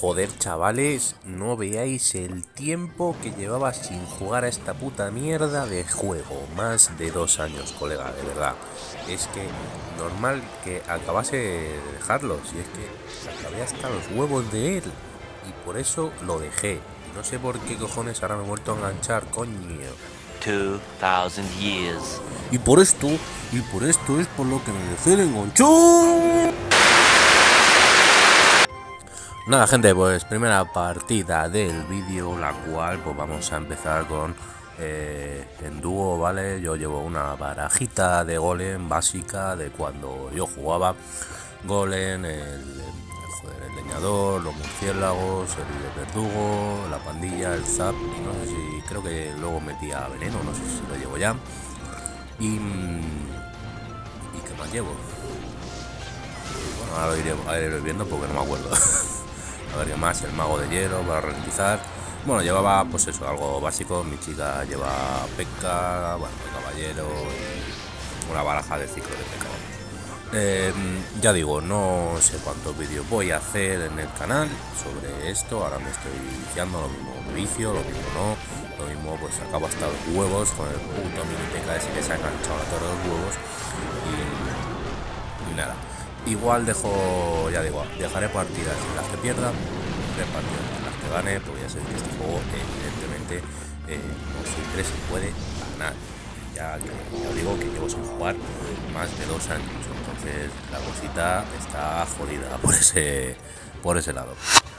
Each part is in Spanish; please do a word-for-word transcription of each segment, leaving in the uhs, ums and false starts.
Joder, chavales, no veáis el tiempo que llevaba sin jugar a esta puta mierda de juego. Más de dos años, colega, de verdad. Es que normal que acabase de dejarlo. Si es que acabé hasta los huevos de él. Y por eso lo dejé. No sé por qué cojones ahora me he vuelto a enganchar, coño. two thousand years. Y por esto, y por esto es por lo que me dejé de enganchar. Nada, gente, pues primera partida del vídeo, la cual pues vamos a empezar con eh, en dúo, ¿vale? Yo llevo una barajita de golem básica de cuando yo jugaba. Golem, el, el, joder, el leñador, los murciélagos, el verdugo, la pandilla, el zap, y no sé si, creo que luego metía veneno, no sé si lo llevo ya. Y, y ¿qué más llevo? Bueno, ahora lo iré, ahora lo iré viendo porque no me acuerdo. A ver qué más, el mago de hielo para ralentizar. Bueno, llevaba pues eso, algo básico. Mi chica lleva P.E.K.K.A, bueno, el caballero y una baraja de ciclo de P E K K A. Eh, ya digo, no sé cuántos vídeos voy a hacer en el canal sobre esto. Ahora me estoy viciando, lo mismo me vicio, lo mismo no. Lo mismo pues acabo hasta los huevos con el puto mini P K ese que se ha enganchado a todos los huevos. Y, y nada. Igual dejo, ya digo, dejaré partidas en las que pierda, tres partidas en las que gane, porque ya sé que este juego evidentemente eh, no siempre se puede ganar. Ya, ya digo que llevo sin jugar más de dos años, entonces la cosita está jodida por ese, por ese lado.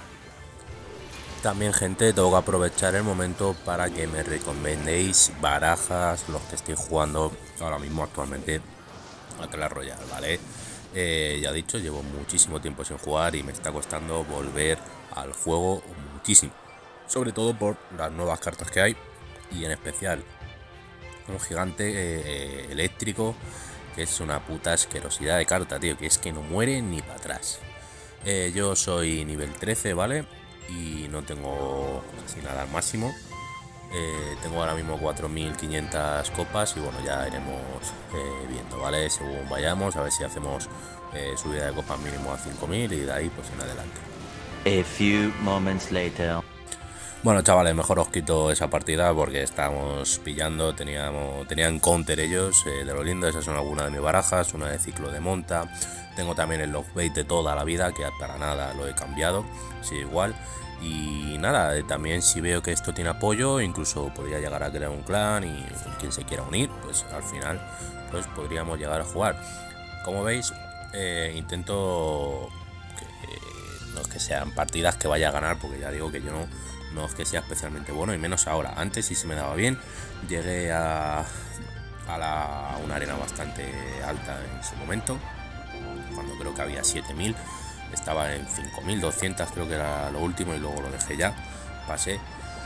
También, gente, tengo que aprovechar el momento para que me recomendéis barajas, los que estoy jugando ahora mismo actualmente a Clash Royale, ¿vale? Eh, ya dicho, llevo muchísimo tiempo sin jugar y me está costando volver al juego muchísimo, sobre todo por las nuevas cartas que hay y en especial un gigante eh, eléctrico que es una puta asquerosidad de carta, tío, que es que no muere ni para atrás. Eh, yo soy nivel trece, ¿vale? Y no tengo casi nada al máximo. Eh, tengo ahora mismo cuatro mil quinientas copas y bueno, ya iremos eh, viendo, ¿vale? Según vayamos, a ver si hacemos eh, subida de copas mínimo a cinco mil y de ahí pues en adelante. A few moments later. Bueno, chavales, mejor os quito esa partida porque estamos pillando, teníamos, tenían counter ellos, eh, de lo lindo. Esas son algunas de mis barajas, una de ciclo de monta. Tengo también el logbait de toda la vida, que para nada lo he cambiado, sigue igual. Y nada, también si veo que esto tiene apoyo, incluso podría llegar a crear un clan y quien se quiera unir, pues al final pues podríamos llegar a jugar. Como veis, eh, intento que eh, no es que sean partidas que vaya a ganar, porque ya digo que yo no, no es que sea especialmente bueno, y menos ahora. Antes sí se me daba bien, llegué a, a, la, a una arena bastante alta en su momento, cuando creo que había siete mil. Estaba en cinco mil doscientos, creo que era lo último, y luego lo dejé ya, pasé.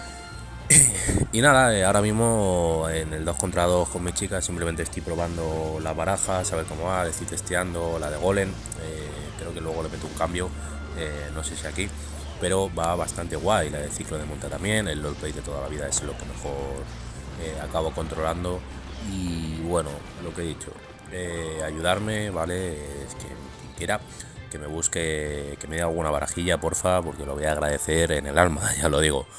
Y nada, eh, ahora mismo en el dos contra dos con mi chica simplemente estoy probando las barajas, a ver cómo va, estoy testeando la de golem. Eh, creo que luego le meto un cambio, eh, no sé si aquí, pero va bastante guay. La de ciclo de monta también, el roleplay de toda la vida es lo que mejor eh, acabo controlando. Y bueno, lo que he dicho, eh, ayudarme, ¿vale? Es que quien quiera que me busque, que me dé alguna barajilla, porfa, porque lo voy a agradecer en el alma, ya lo digo.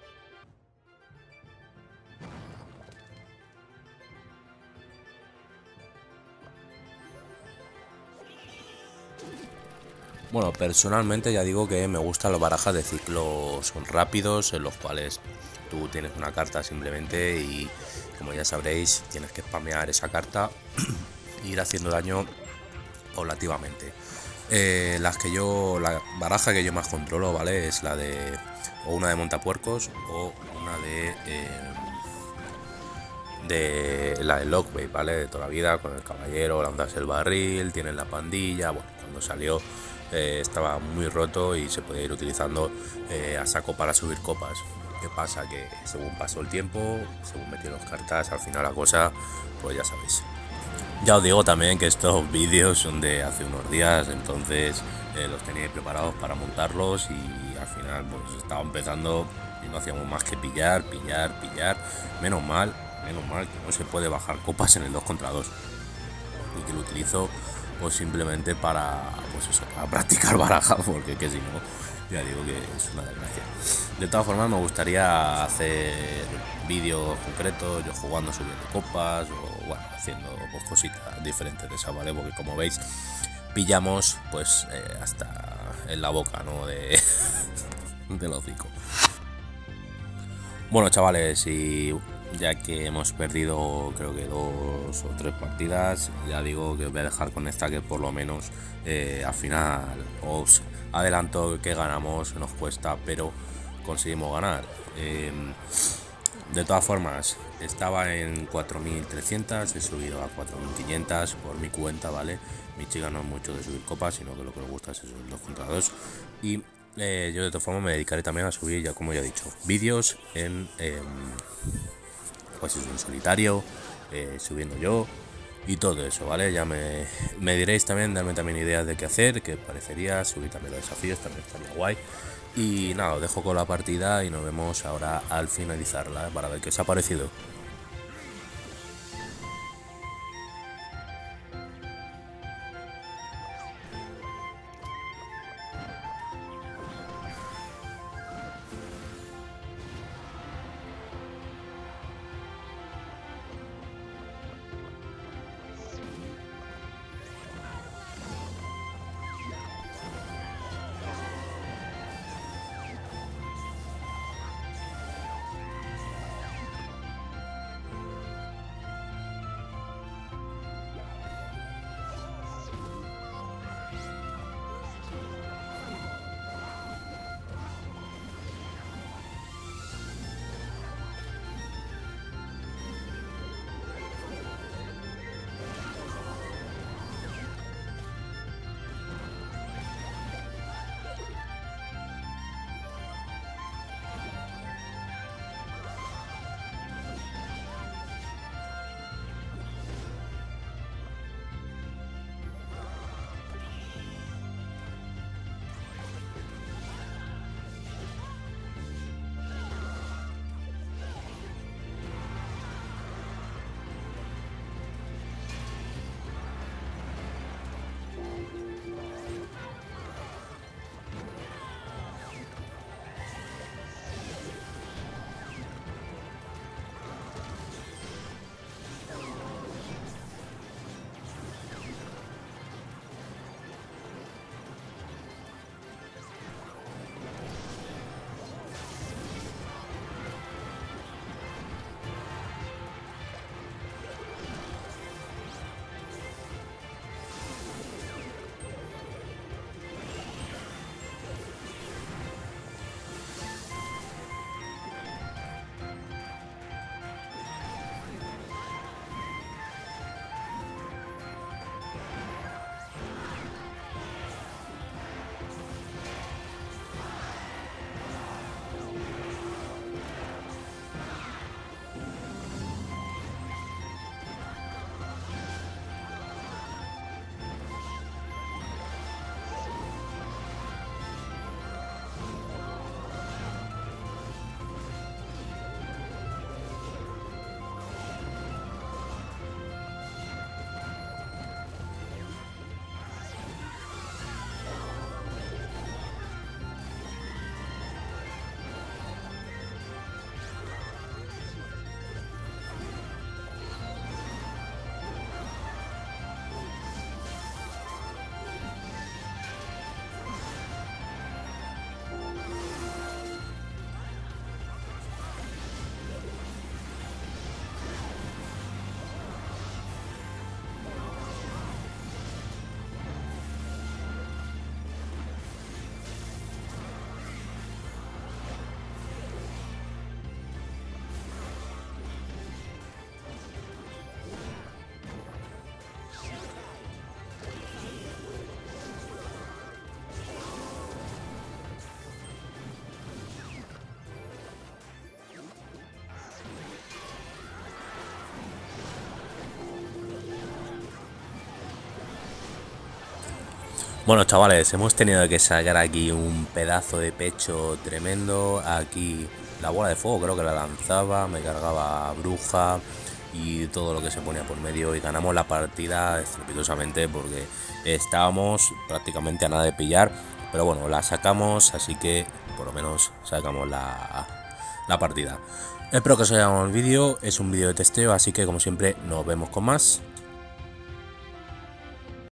Bueno, personalmente ya digo que me gustan las barajas de ciclos rápidos, en los cuales tú tienes una carta simplemente y, como ya sabréis, tienes que spamear esa carta e ir haciendo daño paulativamente. Eh, las que yo, la baraja que yo más controlo, ¿vale? Es la de o una de montapuercos o una de eh, de la de logbait, ¿vale? De toda la vida, con el caballero, lanzas el barril, tienes la pandilla. Bueno, cuando salió eh, estaba muy roto y se podía ir utilizando eh, a saco para subir copas. ¿Qué pasa? Que según pasó el tiempo, según metí las cartas, al final la cosa, pues ya sabéis. Ya os digo también que estos vídeos son de hace unos días, entonces eh, los tenía preparados para montarlos y al final pues estaba empezando y no hacíamos más que pillar, pillar, pillar. Menos mal, menos mal que no se puede bajar copas en el dos contra dos y que lo utilizo pues simplemente para, pues eso, para practicar baraja, porque que si no ya digo que es una desgracia. De todas formas me gustaría hacer vídeos concretos, yo jugando, subiendo copas o bueno, haciendo pues, cositas diferentes de esa, ¿vale? Porque como veis pillamos pues eh, hasta en la boca, ¿no? De del hocico. Bueno, chavales, y ya que hemos perdido creo que dos o tres partidas, ya digo que os voy a dejar con esta que por lo menos eh, al final os adelanto que ganamos, nos cuesta, pero conseguimos ganar. Eh, de todas formas, estaba en cuatro mil trescientos, he subido a cuatro mil quinientos por mi cuenta, ¿vale? Mi chica no es mucho de subir copas, sino que lo que le gusta es eso, el dos contra dos. Y eh, yo de todas formas me dedicaré también a subir, ya como ya he dicho, vídeos en... Eh, pues es un solitario, eh, subiendo yo y todo eso, ¿vale? Ya me, me diréis también, darme también ideas de qué hacer, qué parecería, subir también los desafíos, también estaría guay. Y nada, os dejo con la partida y nos vemos ahora al finalizarla, ¿eh? Para ver qué os ha parecido. Bueno, chavales, hemos tenido que sacar aquí un pedazo de pecho tremendo. Aquí la bola de fuego creo que la lanzaba, me cargaba bruja y todo lo que se ponía por medio, y ganamos la partida estrepitosamente porque estábamos prácticamente a nada de pillar, pero bueno, la sacamos, así que por lo menos sacamos la, la partida. Espero que os haya gustado el vídeo, es un vídeo de testeo, así que como siempre nos vemos con más.